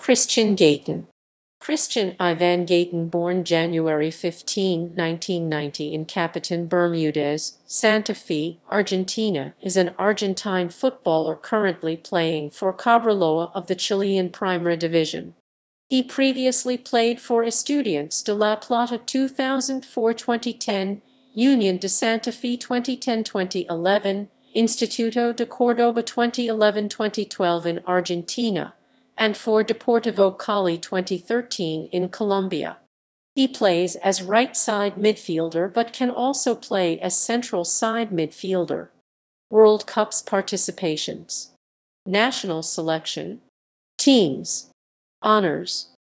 Cristián Gaitán. Cristián Iván Gaitán, born January 15, 1990 in Capitán Bermudez, Santa Fe, Argentina, is an Argentine footballer currently playing for Cobreloa of the Chilean Primera División. He previously played for Estudiantes de La Plata 2004-2010, Unión de Santa Fe 2010-2011, Instituto de Córdoba 2011-2012 in Argentina, and for Deportivo Cali 2013 in Colombia. He plays as right-side midfielder but can also play as central side midfielder. World Cups participations. National selection. Teams. Honors.